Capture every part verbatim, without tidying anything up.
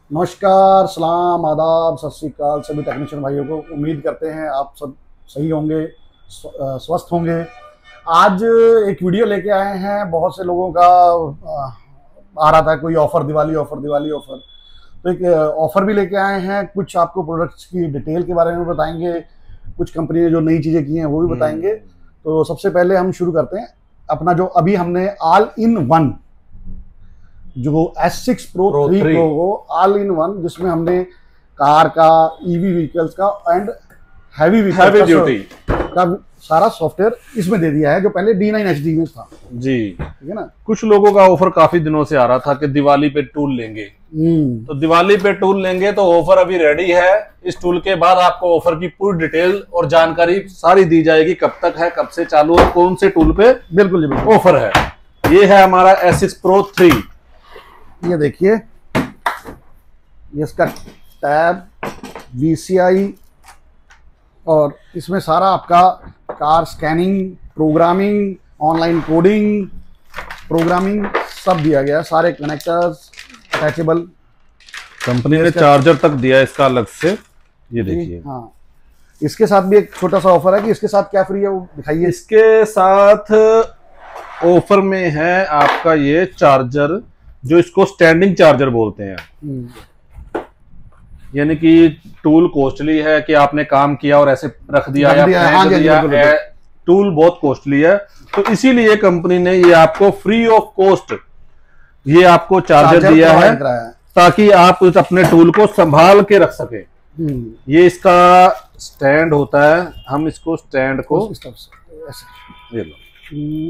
नमस्कार, सलाम, आदाब, सत श्री अकाल सभी टेक्नीशियन भाइयों को। उम्मीद करते हैं आप सब सही होंगे, स्व- अ, स्वस्थ होंगे। आज एक वीडियो लेके आए हैं। बहुत से लोगों का अ, आ रहा था कोई offer, Diwali offer, Diwali offer. तो एक ऑफर भी लेके आए हैं। कुछ आपको प्रोडक्ट्स की डिटेल के बारे में बताएंगे, कुछ कंपनी ने जो नई चीज़ें की हैं वो भी बताएंगे। तो सबसे पहले हम शुरू करते हैं अपना जो अभी हमने ऑल इन वन जो S six pro Pro three three को ऑल इन वन, जिसमें हमने कार का, ईवी व्हीकल्स का and heavy heavy vehicle duty का सारा सॉफ्टवेयर इसमें दे दिया है, जो पहले डी नाइन एच डी में था। जी। ठीक है ना। कुछ लोगों का ऑफर काफी दिनों से आ रहा था कि दिवाली पे टूल लेंगे, हम्म तो दिवाली पे टूल लेंगे तो ऑफर अभी रेडी है। इस टूल के बाद आपको ऑफर की पूरी डिटेल और जानकारी सारी दी जाएगी, कब तक है, कब से चालू है, कौन से टूल पे बिल्कुल जी, बिल्कुल। ऑफर है। ये है हमारा एस सिक्स प्रो थ्री। ये देखिए, ये इसका टैब, वी सी आई, और इसमें सारा आपका car scanning, programming, online coding, programming सब दिया गया है। सारे कनेक्टर्स अटैचेबल। कंपनी ने चार्जर तक दिया है इसका अलग से। ये देखिए, हाँ, इसके साथ भी एक छोटा सा ऑफर है कि इसके साथ क्या फ्री है वो दिखाइए। इसके साथ ऑफर में है आपका ये चार्जर, जो इसको स्टैंडिंग चार्जर बोलते हैं। हम्म, यानी कि टूल कॉस्टली है कि आपने काम किया और ऐसे रख दिया रख या दिया, फेंक हाँ जी, दिया, बिल्कुल, बिल्कुल। है, टूल बहुत कॉस्टली है। तो इसीलिए कंपनी ने ये आपको फ्री ऑफ कॉस्ट ये आपको चार्जर, चार्जर दिया है, प्रोवाइड कराया है। ताकि आप उस अपने टूल को संभाल के रख सके। हम्म, ये इसका स्टैंड होता है। हम इसको स्टैंड को इस तरफ से ऐसे। ये लो, हम्म,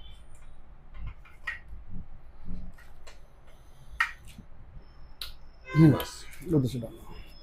हम्म, लो दूसरी डालो।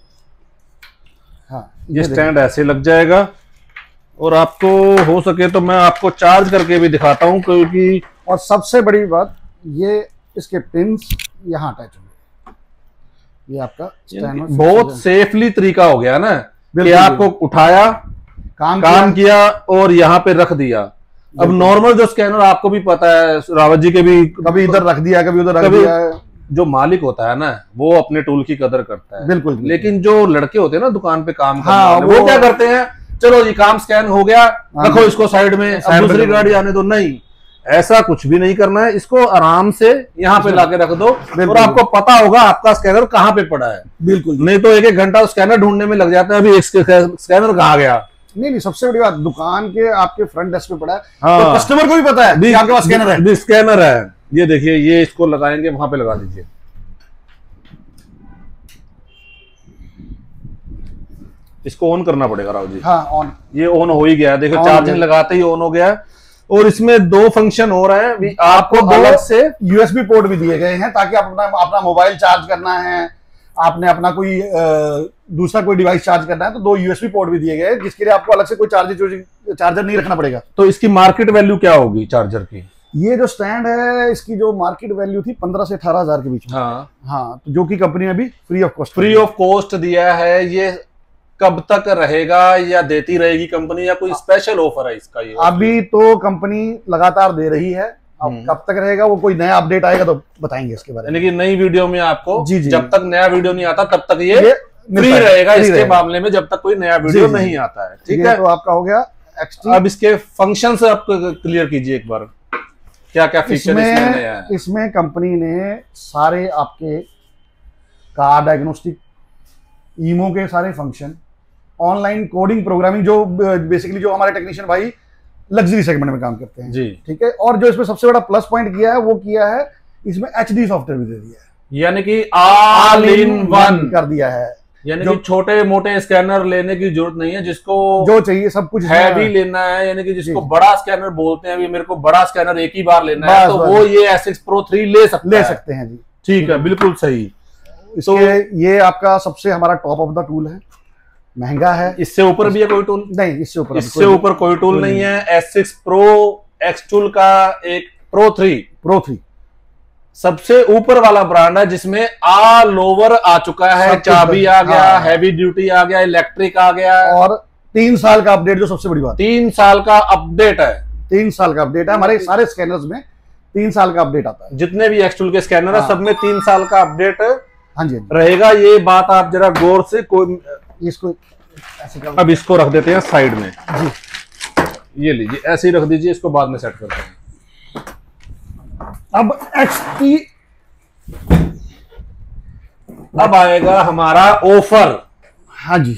हाँ, ये देखिए। स्टैंड ऐसे लग जाएगा। और आपको हो सके तो मैं आपको चार्ज करके भी दिखाता हूं, क्योंकि और सबसे बड़ी बात, ये इसके पिंस यहाँ अटैच होंगे। ये आपका स्टैंड में बहुत सेफली तरीका हो गया ना कि बिल्कुल, आपको उठाया, काम काम किया। किया और यहाँ पे रख दिया। अब बिल्कुल। नॉर्मल जो स्कैनर आपको भी पता है, रावत जी के भी, कभी इधर रख दिया, कभी उधर रख कभी दिया है। जो मालिक होता है ना, वो अपने टूल की कदर करता है। बिल्कुल, बिल्कुल। लेकिन जो लड़के होते हैं ना दुकान पे काम करने हाँ, वाले, वो- वो क्या करते हैं, चलो जी काम स्कैन हो गया, रखो इसको साइड में, अब साइड में दूसरी रखो। गाड़ी आने दो। नहीं, ऐसा कुछ भी नहीं करना है। इसको आराम से यहाँ पे लाके रख दो और आपको पता होगा आपका स्कैनर कहाँ पे पड़ा है। बिल्कुल। नहीं तो एक एक घंटा स्कैनर ढूंढने में लग जाता है, अभी एक स्कैनर कहाँ गया। नहीं नहीं, सबसे बड़ी बात, दुकान के आपके फ्रंट डेस्क पे पड़ा है, हाँ। तो कस्टमर को भी पता है कि आपके पास स्कैनर है। भी स्कैनर है। ये देखिए, ये इसको लगाएंगे, वहां पे लगा दीजिए। इसको ऑन करना पड़ेगा राव जी। हाँ, ऑन। ये ऑन हो ही गया है, देखो ऑन चार्जिंग हो गया। लगाते ही ऑन हो गया है। और इसमें दो फंक्शन हो रहे हैं भी, आपको दो अलग से यूएसबी पोर्ट भी दिए गए हैं, ताकि आप अपना अपना मोबाइल चार्ज करना है, आपने अपना कोई अ, दूसरा कोई डिवाइस चार्ज करना है, तो दो यूएसबी पोर्ट भी दिए गए हैं, जिसके लिए आपको अलग से कोई चार्जर चार्जर नहीं रखना पड़ेगा। तो इसकी मार्केट वैल्यू क्या होगी चार्जर की? ये जो स्टैंड है, इसकी जो मार्केट वैल्यू थी पंद्रह से अठारह हजार के बीच में। हाँ, हाँ, तो जो कि कंपनी ने भी free of cost free of cost दिया है। ये कब तक रहेगा या देती रहेगी कंपनी, या कोई स्पेशल ऑफर है इसका? ये अभी तो कंपनी लगातार दे रही है। अब कब तक रहेगा, वो कोई नया अपडेट आएगा तो बताएंगे इसके बारे में। यानी कि नई वीडियो में आपको, जी, जी। जब तक नया वीडियो नहीं आता तब तक ये, ये फ्री मिलता है, रहेगा फ्री इसके रहेगा। मामले में, जब तक कोई नया वीडियो जी, जी। नहीं आता है। ठीक ये है, तो आपका हो गया एक्सटी। अब इसके फंक्शन से आपको क्लियर कीजिए एक बार, क्या क्या फीचर इसमें नया इसमें है। इसमें कंपनी ने सारे आपके कार डायग्नोस्टिक, ईमो के सारे फंक्शन, ऑनलाइन कोडिंग, प्रोग्रामिंग, जो बेसिकली जो हमारे टेक्नीशियन भाई लग्जरी सेगमेंट में काम करते हैं। जी। ठीक है। और जो इसमें सबसे बड़ा प्लस पॉइंट किया है, वो किया है इसमें एचडी सॉफ्टवेयर भी दे दिया है, यानी कि ऑल इन वन कर दिया है। यानी जो- कि छोटे मोटे स्कैनर लेने की जरूरत नहीं है। जिसको जो चाहिए सब कुछ हैवी लेना है, यानी कि जिसको जी। बड़ा स्कैनर बोलते हैं, अभी मेरे को बड़ा स्कैनर एक ही बार लेना है, बस, तो बस। वो ये एस सिक्स प्रो थ्री ले सकता ले है। सकते हैं जी। ठीक है, बिल्कुल सही। इसके ये आपका सबसे हमारा टॉप ऑफ द टूल है, महंगा है। इससे ऊपर भी है कोई टूल? नहीं, इससे ऊपर इससे ऊपर कोई टूल नहीं है। S six pro X tool का एक प्रो थ्री प्रो थ्री सबसे ऊपर वाला ब्रांड है, जिसमें ऑल ओवर आ चुका है। सब कुछ चाबी आ गया, हाँ। हैवी ड्यूटी आ गया, इलेक्ट्रिक आ गया, और तीन साल का अपडेट, जो सबसे बड़ी बात है। तीन साल का अपडेट है। तीन साल का अपडेट है हमारे सारे स्कैनर्स में। तीन साल का अपडेट आता है। जितने भी एक्सटूल के स्कैनर है, हाँ। सब में तीन साल का अपडेट हाँ जी रहेगा। ये बात आप जरा गौर से कोई इसको ऐसे कर, अब इसको रख देते हैं साइड में जी। ये लीजिए, ऐसे ही रख दीजिए, इसको बाद में सेट करते हैं। अब एक्स टी अब आएगा हमारा ऑफर। हाँ जी,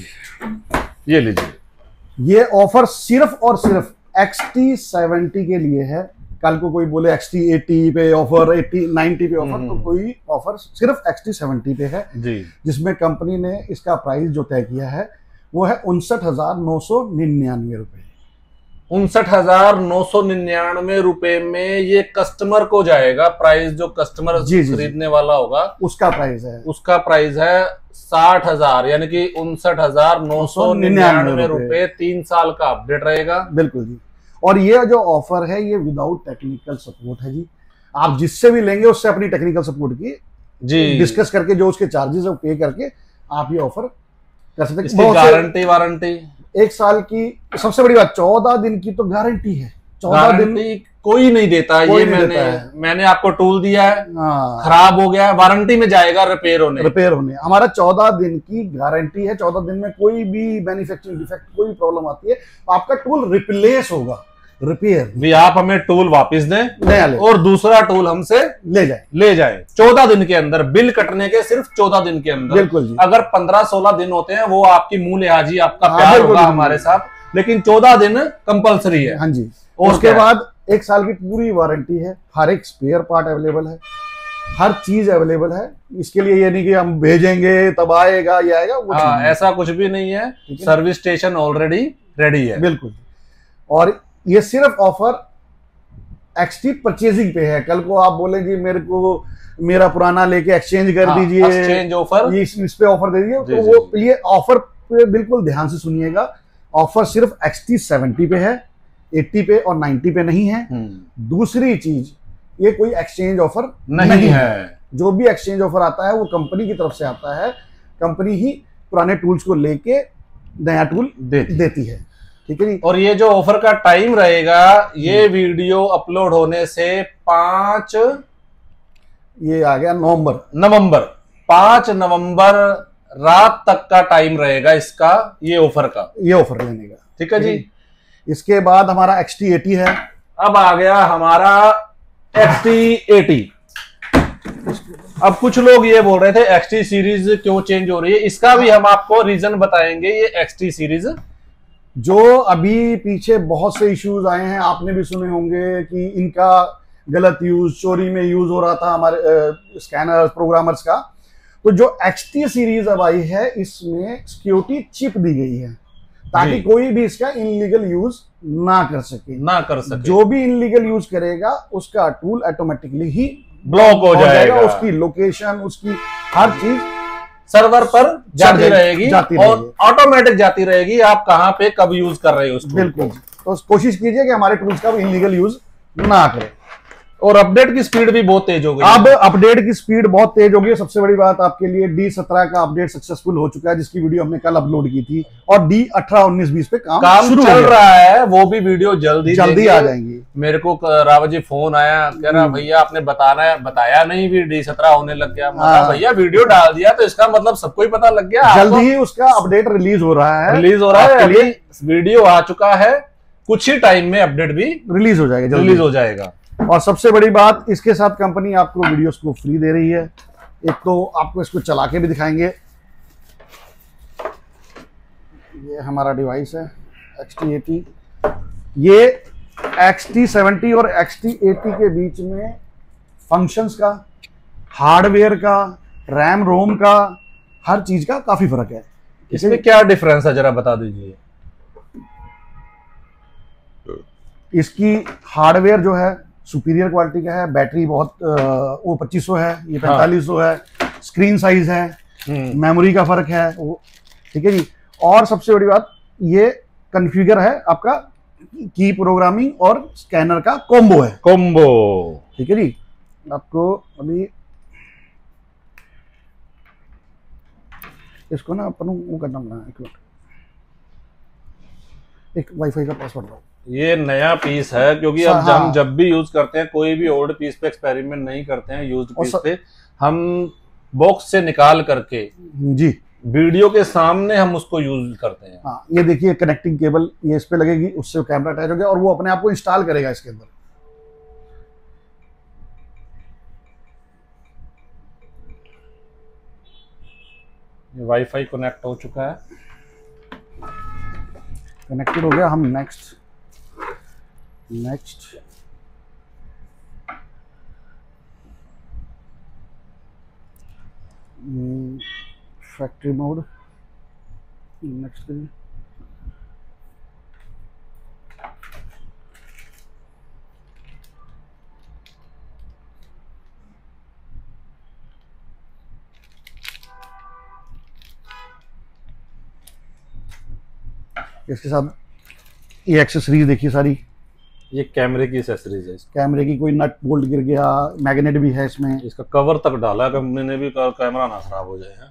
ये लीजिए, ये ऑफर सिर्फ और सिर्फ एक्स टी सेवेंटी के लिए है। कल को कोई बोले एक्स टी एटी पे ऑफर, एटी नाइनटी पे ऑफर, तो कोई ऑफर सिर्फ एक्स टी सेवेंटी पे है जी। जिसमें कंपनी ने इसका प्राइस जो तय किया है वो है उनसठ हजार नौ सौ निन्यानवे रुपए। उनसठ हजार नौ सौ निन्यानवे रुपए में ये कस्टमर को जाएगा। प्राइस जो कस्टमर जी, जी, खरीदने वाला होगा उसका प्राइस है, उसका प्राइस है साठ हजार, यानी कि उनसठ हजार नौ सौ निन्यानवे रुपए। तीन साल का अपडेट रहेगा। बिल्कुल जी। और ये जो ऑफर है ये विदाउट टेक्निकल सपोर्ट है जी। आप जिससे भी लेंगे उससे अपनी टेक्निकल सपोर्ट की जी डिस्कस करके जो उसके चार्जेस है वो पे करके आप ये ऑफर कर सकते हैं। इसकी गारंटी वारंटी एक साल की, सबसे बड़ी बात चौदह दिन की तो गारंटी है। चौदह दिन कोई नहीं देता। कोई ये नहीं मैंने देता है। मैंने आपको टूल दिया है, हाँ, खराब हो गया है, वारंटी में जाएगा रिपेयर होने रिपेयर होने हमारा चौदह दिन की गारंटी है। चौदह दिन में कोई भी मैन्युफैक्चरिंग डिफेक्ट, कोई प्रॉब्लम आती है आपका टूल रिप्लेस होगा, रिपेयर भी। आप हमें टूल वापस दें नया ले और दूसरा टूल हमसे ले जाए ले जाए चौदह दिन के अंदर। बिल कटने के सिर्फ चौदह दिन के अंदर। बिल्कुल जी। अगर पंद्रह सोलह दिन होते हैं वो आपकी मूल लिहाजी, आपका हाँ, प्यार बिल्कुल, होगा बिल्कुल। हमारे साथ, लेकिन चौदह दिन कंपलसरी है। हाँ जी। और उसके क्या है? बाद एक साल की पूरी वारंटी है, हर एक स्पेयर पार्ट अवेलेबल है, हर चीज अवेलेबल है। इसके लिए ये नहीं कि हम भेजेंगे तब आएगा ये आएगा, वो हाँ, चीज़ नहीं। ऐसा कुछ भी नहीं है। ठीक है। सर्विस स्टेशन ऑलरेडी रेडी है। बिल्कुल। और ये सिर्फ ऑफर एक्सटी परचेजिंग पे है। कल को आप बोले जी मेरे को मेरा पुराना लेके एक्सचेंज कर हाँ, दीजिए, एक्सचेंज ऑफर, इस, इस पे ऑफर दे दीजिए, जी, तो जी, वो जी। ये ऑफर पे बिल्कुल ध्यान से सुनिएगा। ऑफर सिर्फ एक्सटी सेवेंटी पे है, एट्टी पे और नाइन्टी पे नहीं है। दूसरी चीज, ये कोई एक्सचेंज ऑफर नहीं, नहीं है। है। जो भी एक्सचेंज ऑफर आता है वो कंपनी की तरफ से आता है। कंपनी ही पुराने टूल्स को लेके नया टूल देती, देती है। ठीक है जी। और ये जो ऑफर का टाइम रहेगा, ये वीडियो अपलोड होने से पांच ये आ गया नवंबर नवंबर पांच नवंबर रात तक का टाइम रहेगा इसका, ये ऑफर का, ये ऑफर लेने का। ठीक है जी। इसके बाद हमारा एक्सटी एटी है। अब आ गया हमारा एक्सटी एटी। अब कुछ लोग ये बोल रहे थे एक्सटी सीरीज क्यों चेंज हो रही है, इसका भी हम आपको रीजन बताएंगे। ये एक्सटी सीरीज जो अभी पीछे बहुत से इश्यूज आए हैं, आपने भी सुने होंगे कि इनका गलत यूज, चोरी में यूज हो रहा था हमारे स्कैनर्स, प्रोग्रामर्स का। तो जो एक्सटी सीरीज अब आई है इसमें सिक्योरिटी चिप दी गई है ताकि कोई भी इसका इनलीगल यूज ना कर सके ना कर सके। जो भी इनलीगल यूज करेगा उसका टूल ऑटोमेटिकली ही ब्लॉक हो जाएगा। उसकी लोकेशन, उसकी हर चीज सर्वर पर जाती रहेगी, जाती और रहेगी। ऑटोमेटिक जाती रहेगी आप कहां पे कब यूज कर रहे हो उस टूल को। बिल्कुल। तो कोशिश कीजिए कि हमारे टूल्स का इनलीगल यूज ना करें। और अपडेट की स्पीड भी बहुत तेज हो गई। अब अपडेट की स्पीड बहुत तेज हो गई है। सबसे बड़ी बात आपके लिए डी सत्रह का अपडेट सक्सेसफुल हो चुका है, जिसकी वीडियो हमने कल अपलोड की थी। और डी अठारह उन्नीस बीस पे काम, काम शुरू चल रहा है, वो भी वीडियो जल्दी जल्दी आ जाएंगी। मेरे को रावत जी फोन आया, कह रहा भैया आपने बताना है, बताया नहीं, भी डी सत्रह होने लग गया। हाँ। भैया वीडियो डाल दिया तो इसका मतलब सबको ही पता लग गया। जल्दी ही उसका अपडेट रिलीज हो रहा है। रिलीज हो रहा है, लिए अभी वीडियो आ चुका है, कुछ ही टाइम में अपडेट भी रिलीज हो जाएगा, रिलीज हो जाएगा। और सबसे बड़ी बात, इसके साथ कंपनी आपको वीडियोस को फ्री दे रही है। एक तो आपको इसको चला के भी दिखाएंगे। ये हमारा डिवाइस है एक्स टी एटी। ये एक्स टी सेवेंटी और एक्स टी एटी के बीच में फंक्शंस का, हार्डवेयर का, रैम रोम का, हर चीज का काफी फर्क है। इसमें क्या डिफरेंस है जरा बता दीजिए। इसकी हार्डवेयर जो है सुपीरियर क्वालिटी का है, बैटरी बहुत वो पच्चीस सौ है, ये पैंतालीस सौ है, स्क्रीन साइज है, मेमोरी का फर्क है वो। ठीक है जी। और सबसे बड़ी बात, ये कॉन्फ़िगर है आपका की प्रोग्रामिंग और स्कैनर का कॉम्बो है। कॉम्बो। ठीक है जी। आपको अभी इसको ना अपन वो करना पड़ा, एक मिनट, एक वाईफाई का पासवर्ड दो। ये नया पीस है, क्योंकि अब हाँ। हम जब भी यूज करते हैं, कोई भी ओल्ड पीस पे एक्सपेरिमेंट नहीं करते हैं, यूज्ड पीस पे हम बॉक्स से निकाल करके जी वीडियो के सामने हम उसको यूज करते हैं। हाँ, ये देखिए कनेक्टिंग केबल ये इस पे लगेगी, उससे कैमरा अटैच हो गया और वो अपने आप को इंस्टॉल करेगा इसके अंदर। वाईफाई कनेक्ट हो चुका है, कनेक्टेड हो गया। हम next next factory mode next करिए। इसके साथ ये एक्सेसरीज देखिए सारी, ये कैमरे की एक्सेसरीज है। कैमरे की कोई नट बोल्ट गिर गया, मैग्नेट भी है इसमें। इसका कवर तक डाला कंपनी ने भी, कैमरा ना खराब हो जाए।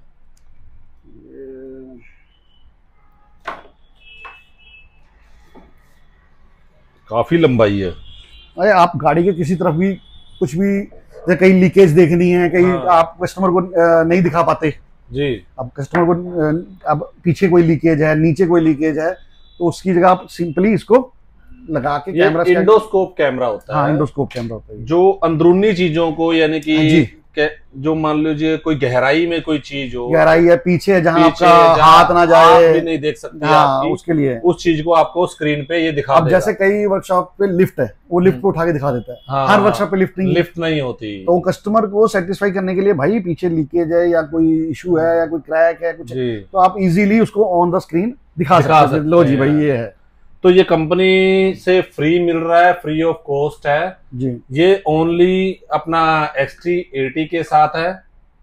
काफी लंबाई है। अरे आप गाड़ी के किसी तरफ भी कुछ भी, जैसे कहीं लीकेज देखनी है, कहीं हाँ। आप कस्टमर को नहीं दिखा पाते जी, अब कस्टमर को, अब पीछे कोई लीकेज है, नीचे कोई लीकेज है, तो उसकी जगह आप सिंपली इसको लगा के ये कैमरा, इंडोस्कोप कैमरा होता हाँ, है। इंडोस्कोप कैमरा होता है जो अंदरूनी चीजों को, यानी कि जी, जो मान लीजिए कोई गहराई में कोई चीज हो, गहराई है पीछे जहाँ पीछे आपका जहाँ हाथ ना जाए, आप भी नहीं देख सकते हाँ, आपकी, उसके लिए उस चीज को आपको स्क्रीन पे ये दिखा अब देगा। जैसे कई वर्कशॉप पे लिफ्ट है, वो लिफ्ट पे उठा के दिखा देता है। हाँ, हर वर्कशॉप पे लिफ्ट नहीं लिफ्ट नहीं होती, तो कस्टमर को सेटिस्फाई करने के लिए भाई पीछे लीकेज है या कोई इशू है या कोई क्रैक है कुछ है, तो आप इजीली उसको ऑन द स्क्रीन दिखा दिखा सकते हैं। लो जी भाई ये है, तो ये कंपनी से फ्री मिल रहा है, फ्री ऑफ कॉस्ट है जी। ये ओनली अपना एक्स टी एटी के साथ है,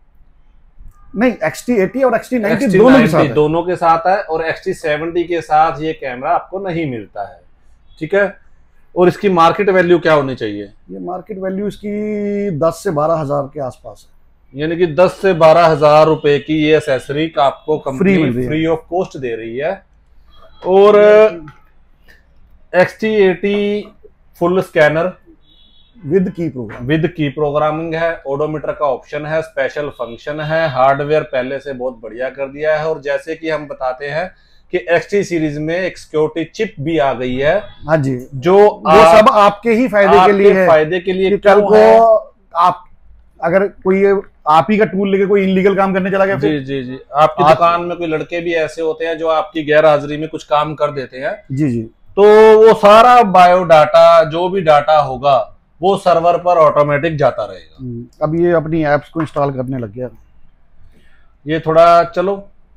नहीं एक्स टी एटी और X T ninety X T दोनों के साथ है। दोनों के साथ है, और एक्स टी सेवेंटी के साथ ये कैमरा आपको नहीं मिलता है। ठीक है, और इसकी मार्केट वैल्यू क्या होनी चाहिए? ये मार्केट वैल्यू इसकी दस से बारह हजार के आसपास है, यानी कि दस से बारह हजार रुपए की ये एसेसरी आपको कंपनी फ्री मिल रही है। फ्री ऑफ कॉस्ट दे रही है। और X T eighty full scanner with key program, with key programming है, ओडोमीटर का ऑप्शन है, स्पेशल फंक्शन है, हार्डवेयर पहले से बहुत बढ़िया कर दिया है। और जैसे कि हम बताते हैं कि एक्स टी सीरीज में एक सिक्योरिटी चिप भी आ गई है, हाँ जी, जो वो आप, सब आपके ही फायदे के लिए है, फायदे के लिए। कल को आप अगर कोई आप ही का टूल लेके कोई इलीगल काम करने चला गया, जी जी जी, आपकी दुकान में कोई लड़के भी ऐसे होते हैं जो आपकी गैर हाजिरी में कुछ काम कर देते हैं, जी जी, तो वो सारा बायोडाटा, जो भी डाटा होगा वो सर्वर पर ऑटोमेटिक जाता रहेगा। अब ये अपनी एप्स को इंस्टॉल करने लग गया। ये थोड़ा चलो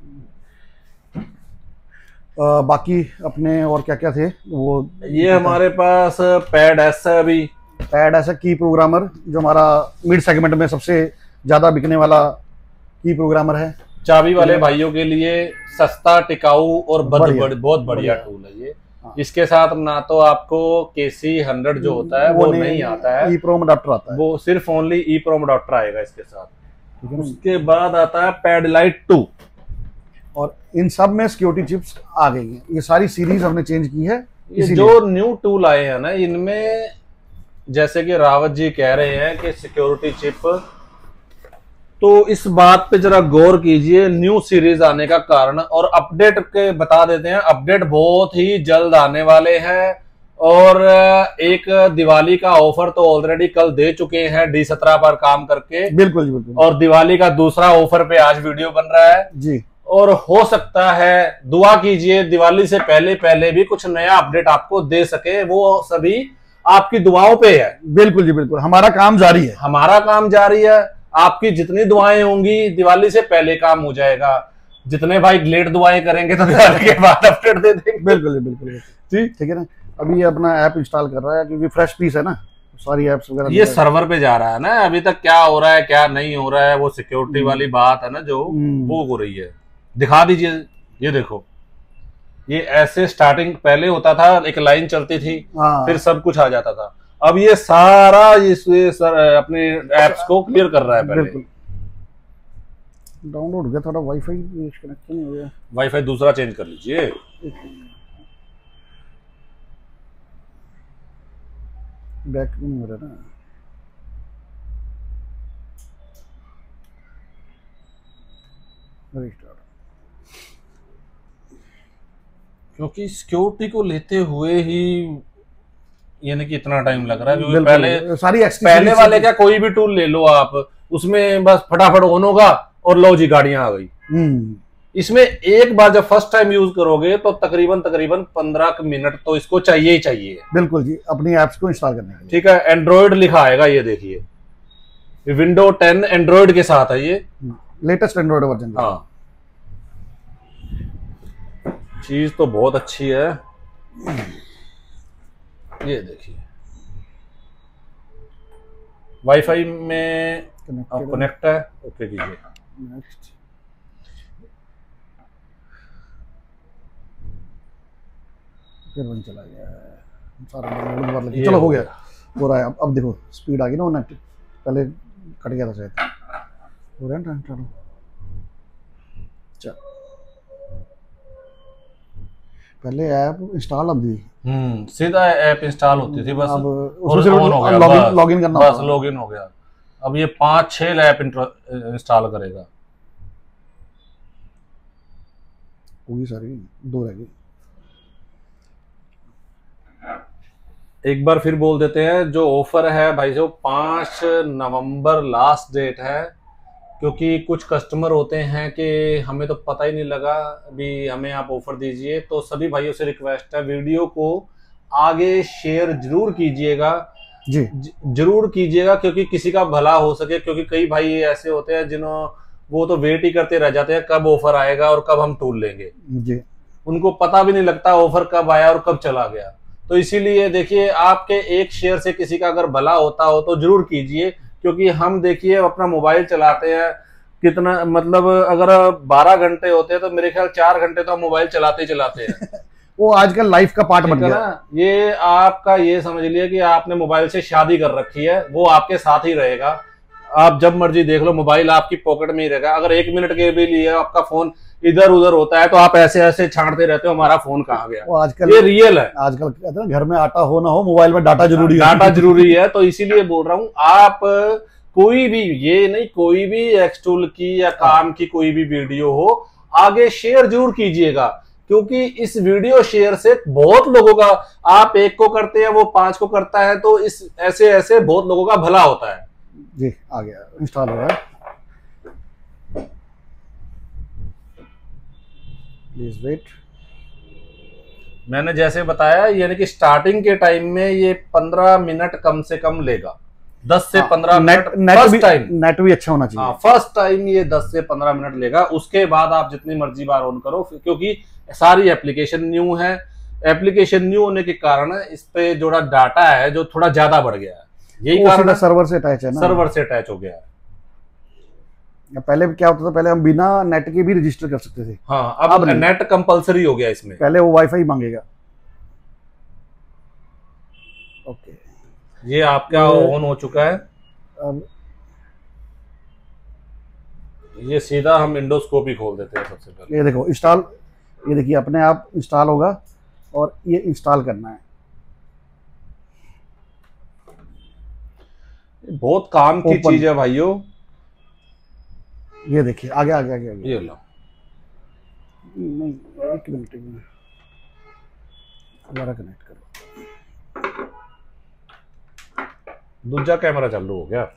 आ, बाकी अपने और क्या क्या थे वो, ये हमारे पास पैड एस है अभी, पैड ऐसा की प्रोग्रामर जो हमारा मिड सेगमेंट में सबसे ज्यादा बिकने वाला की प्रोग्रामर है। चाबी वाले भाइयों के लिए सस्ता, टिकाऊ और बद बढ़िया, बड़, बहुत बढ़िया बढ़िया। टूल है ये। हाँ। इसके साथ ना तो आपको के सी हंड्रेड जो होता है वो, वो नहीं, नहीं आता है, ई प्रोम अडाप्टर आता है, वो सिर्फ ओनली ई प्रोम अडाप्टर आएगा इसके साथ। ठीक है ना? उसके बाद आता है पैड लाइट टू, और इन सब में सिक्योरिटी चिप्स आ गई हैं। ये सारी सीरीज हमने चेंज की है। ये जो न्यू टूल आए हैं ना, इनमें जैसे कि रावत जी कह रहे हैं कि सिक्योरिटी चिप, तो इस बात पे जरा गौर कीजिए। न्यू सीरीज आने का कारण और अपडेट के बता देते हैं, अपडेट बहुत ही जल्द आने वाले हैं। और एक दिवाली का ऑफर तो ऑलरेडी कल दे चुके हैं डी सत्रह पर काम करके, बिल्कुल जी बिल्कुल, और दिवाली का दूसरा ऑफर पे आज वीडियो बन रहा है जी। और हो सकता है, दुआ कीजिए दिवाली से पहले पहले भी कुछ नया अपडेट आपको दे सके, वो सभी आपकी दुआओं पे है। बिल्कुल जी बिल्कुल, हमारा काम जारी है, हमारा काम जारी है। आपकी जितनी दुआएं होंगी दिवाली से पहले काम हो जाएगा। जितने भाई लेट दुआएं करेंगे तो दिवाली के बाद अपडेट दे देंगे। बिल्कुल जी बिल्कुल, ठीक ठीक है ना। अभी ये अपना ऐप इंस्टॉल कर रहा है क्योंकि फ्रेश पीस है ना, सारी एप्स वगैरह ये सर्वर पे जा रहा है ना, अभी तक क्या हो रहा है क्या नहीं हो रहा है, वो सिक्योरिटी वाली बात है ना जो वो हो रही है। दिखा दीजिए, ये देखो, ये ऐसे स्टार्टिंग पहले होता था, एक लाइन चलती थी, फिर सब कुछ आ जाता था। अब ये सारा इस सर अपने एप्स को क्लियर कर रहा है। पहले डाउनलोड हो गया, थोड़ा वाईफाई कनेक्शन हो गया, वाईफाई दूसरा चेंज कर लीजिए। बैक नहीं हो रहा ना, रिस्टार्ट। क्योंकि सिक्योरिटी को लेते हुए ही यानी कि इतना टाइम लग रहा है। क्योंकि बिल्कुल, पहले सारी एक्सटी पहले सीरीज वाले क्या कोई भी टूल ले लो आप, उसमें बस फटाफट ऑन होगा और लो जी गाड़ियां आ गई। हम्म इसमें एक बार जब फर्स्ट टाइम यूज करोगे तो तकरीबन तकरीबन पंद्रह मिनट तो इसको चाहिए ही चाहिए। बिल्कुल जी, अपनी एप्स को इंस्टॉल करने के लिए। ठीक है, एंड्रॉइड लिखा आएगा, ये देखिए विंडो टेन एंड्रॉइड के साथ है ये, लेटेस्ट एंड्रॉइड वर्जन। हाँ, चीज तो बहुत अच्छी है। ये देखिए वाईफाई में कनेक्ट है, ओके कीजिए। नेक्स्ट, फिर वही चला गया है सारा। चलो हो गया, हो रहा है अब। अब देखो स्पीड आ गई ना, वो नेट पहले कट गया था शायद, हो रहा है ना। चल पहले ऐप इंस्टॉल अब दी, हम्म सीधा ऐप इंस्टॉल होती थी बस, अब और उसमें ऑन हो गया, लॉगिन लॉगिन करना बस लॉगिन हो गया। अब ये पांच छह ऐप इंस्टॉल करेगा। होगी सारी, दो रह गई। एक बार फिर बोल देते हैं, जो ऑफर है भाई जो पांच नवंबर लास्ट डेट है, क्योंकि कुछ कस्टमर होते हैं कि हमें तो पता ही नहीं लगा, अभी हमें आप ऑफर दीजिए। तो सभी भाइयों से रिक्वेस्ट है, वीडियो को आगे शेयर जरूर कीजिएगा जी, जरूर कीजिएगा, क्योंकि किसी का भला हो सके। क्योंकि कई भाई ऐसे होते हैं जिन्हों वो तो वेट ही करते रह जाते हैं कब ऑफर आएगा और कब हम टूल लेंगे, जी। उनको पता भी नहीं लगता ऑफर कब आया और कब चला गया। तो इसीलिए देखिए, आपके एक शेयर से किसी का अगर भला होता हो तो जरूर कीजिए, क्योंकि हम देखिए अपना मोबाइल चलाते हैं कितना, मतलब अगर बारह घंटे होते हैं तो मेरे ख्याल चार घंटे तो हम मोबाइल चलाते ही चलाते हैं। वो आजकल लाइफ का पार्ट बन गया ना। ये आपका ये समझ लिया कि आपने मोबाइल से शादी कर रखी है, वो आपके साथ ही रहेगा। आप जब मर्जी देख लो, मोबाइल आपकी पॉकेट में ही रहेगा। अगर एक मिनट के भी लिए आपका फोन इधर उधर होता है तो आप ऐसे ऐसे छांटते रहते हो हमारा फोन कहाँ गया। वो आजकल ये रियल है। आजकल कहते हैं घर में आटा हो ना हो, मोबाइल में डाटा जरूरी है। डाटा जरूरी है, तो इसीलिए बोल रहा हूँ, आप कोई भी, ये नहीं कोई भी एक्सटूल की या काम की कोई भी वीडियो हो, आगे शेयर जरूर कीजिएगा, क्योंकि इस वीडियो शेयर से बहुत लोगों का, आप एक को करते हैं वो पांच को करता है, तो इस ऐसे ऐसे बहुत लोगों का भला होता है। जी आ गया, इंस्टॉल हो रहा है। Please wait. मैंने जैसे बताया, यानी कि स्टार्टिंग के टाइम में ये पंद्रह मिनट कम से कम लेगा, दस से पंद्रह मिनट फर्स्ट टाइम। नेट भी अच्छा होना चाहिए। हाँ, फर्स्ट टाइम ये दस से पंद्रह मिनट लेगा। उसके बाद आप जितनी मर्जी बार ऑन करो, क्योंकि सारी एप्लीकेशन न्यू है। एप्लीकेशन न्यू होने के कारण इस पे जोड़ा डाटा है जो थोड़ा ज्यादा बढ़ गया है, यही कारण सर्वर से अटैच है ना, सर्वर से अटैच हो गया है। पहले क्या होता था, पहले हम बिना नेट के भी रजिस्टर कर सकते थे। हाँ, अब, अब नेट कंपलसरी हो गया इसमें। पहले वो वाईफाई मांगेगा। ओके, ये आपका ऑन हो चुका है। अब ये सीधा हम विंडोस्कोप ही खोल देते हैं सबसे पहले। ये देखो इंस्टॉल, ये देखिए अपने आप इंस्टॉल होगा और ये इंस्टॉल करना है। बहुत काम की चीज है भाइयों। ये देखिए आगे आगे आगे आगे। ये लो, नहीं एक मिनट में दोबारा कनेक्ट करो। दूसरा कैमरा चालू हो गया?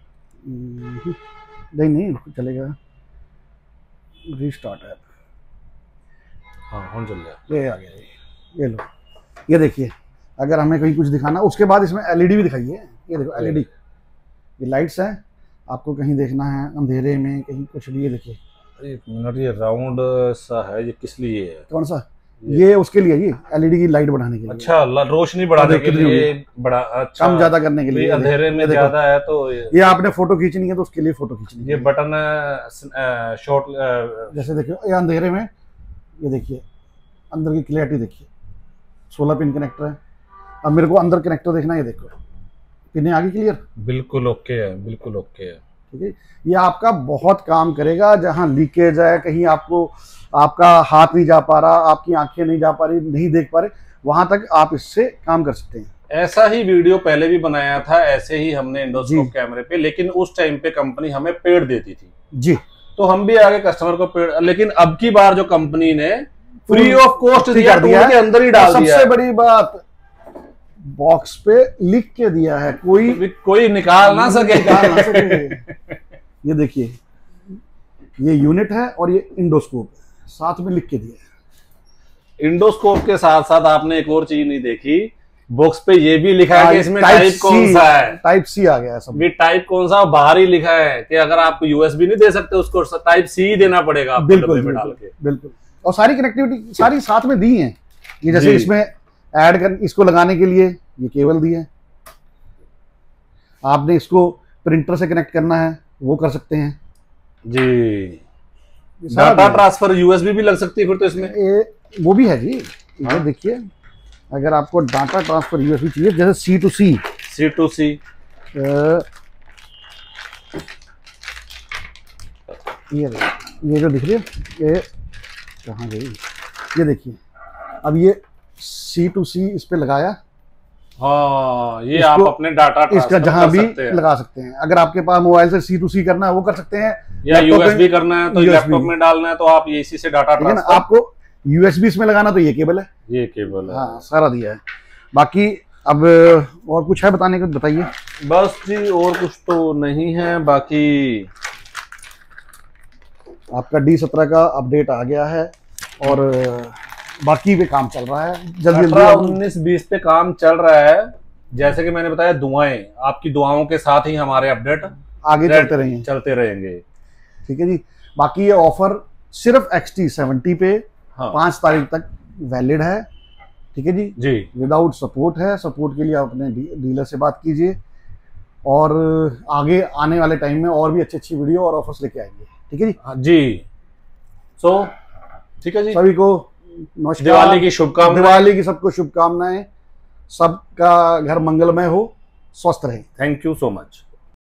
नहीं नहीं चलेगा, रीस्टार्ट ऐप। हाँ हम चल गया। ये आ गया, ये लो। ये देखिए, अगर हमें कहीं कुछ दिखाना, उसके बाद इसमें एलईडी भी दिखाई है। ये देखो एलईडी, ये लाइट्स हैं, आपको कहीं देखना है अंधेरे में कहीं कुछ भी। ये देखिए एक मिनट, ये राउंड सा है, ये किस लिए है? कौन सा? ये, ये उसके लिए, ये एलईडी की लाइट बढ़ाने के लिए। अच्छा, रोशनी बढ़ाने के लिए, बड़ा अच्छा, कम ज्यादा करने के लिए, अंधेरे में ज्यादा है तो ये, ये आपने फोटो खींचनी है तो उसके लिए फोटो खींचनी है। ये बटन शॉर्ट, जैसे देखिए ये अंधेरे में, ये देखिए अंदर की क्लियरिटी देखिए, सोलह पिन कनेक्टर है। अब मेरे को अंदर कनेक्टर देखना है, ये देखो पिन आगे क्लियर, बिल्कुल ओके है, बिल्कुल ओके है। ठीक है, ये आपका बहुत काम करेगा। जहां लीकेज है, कहीं आपको आपका हाथ नहीं जा पा रहा, आपकी आंखें नहीं जा पा रही, नहीं देख पा रहे, वहां तक आप इससे काम कर सकते हैं। ऐसा ही वीडियो पहले भी बनाया था, ऐसे ही हमने इंडोस्कोप कैमरे पे, लेकिन उस टाइम पे कंपनी हमें पेड देती थी। जी, तो हम भी आगे कस्टमर को पेड़, लेकिन अब की बार जो कंपनी ने फ्री ऑफ कॉस्ट दिया, टूल के अंदर ही डाल दिया। सबसे बड़ी बात, बॉक्स पे लिख के दिया है, कोई कोई निकाल ना सके, निकाल ना सके। ये देखिए, ये यूनिट है और ये इंडोस्कोप साथ में लिख के दिया है। इंडोस्कोप के साथ साथ आपने एक और चीज नहीं देखी, बॉक्स पे ये भी लिखा है कि इसमें टाइप कौन सा है, टाइप सी आ गया है सब। भी टाइप कौन सा, बाहर ही लिखा है कि अगर आप यूएसबी नहीं दे सकते उसको टाइप सी ही देना पड़ेगा आपको। बिल्कुल में डाल के बिल्कुल। और सारी कनेक्टिविटी सारी साथ में दी है। ये जैसे इसमें ऐड कर, इसको लगाने के लिए ये केबल दी है, आपने इसको प्रिंटर से कनेक्ट करना है वो कर सकते हैं जी। डाटा ट्रांसफर यूएसबी भी लग सकती है फिर तो इसमें, ये वो भी है जी। ये देखिए, अगर आपको डाटा ट्रांसफर यूएसबी चाहिए जैसे सी टू सी, सी टू सी, ये ये जो दिख रही है, ये कहाँ गई, ये देखिए, अब ये सी टू सी इस पे लगाया। हाँ, ये आप अपने डाटा इसका जहां भी लगा सकते हैं। अगर आपके पास मोबाइल से सी टू सी करना है वो कर सकते हैं, या यूएसबी करना है तो लैपटॉप में डालना है तो आप ये इसी से डाटा ट्रांसफर। आपको यूएसबी इसमें लगाना तो ये केबल है, ये केबल है। हाँ, सारा दिया है। बाकी अब और कुछ है बताने को, बताइए। बस जी और कुछ तो नहीं है, बाकी आपका डी सत्रह का अपडेट आ गया है और बाकी पे काम चल रहा है। जल्दी जल्दी उन्नीस बीस पे काम चल रहा है। जैसे कि मैंने बताया, दुआएं, आपकी दुआओं के साथ ही हमारे अपडेट आगे चलते रहेंगे चलते रहेंगे ठीक है जी। बाकी ये ऑफर सिर्फ एक्स टी सेवेंटी पे हाँ। पांच तारीख तक वैलिड है, ठीक है जी जी। विदाउट सपोर्ट है। सपोर्ट के लिए आप अपने डीलर से बात कीजिए और आगे आने वाले टाइम में और भी अच्छी अच्छी वीडियो और ऑफर्स लेके आएंगे, ठीक है जी। हाँ जी। सो ठीक है जी, सभी को नमस्कार, दिवाली की शुभकामनाएं। दिवाली की सबको शुभकामनाएं, सबका घर मंगलमय हो, स्वस्थ रहे। Thank you so much.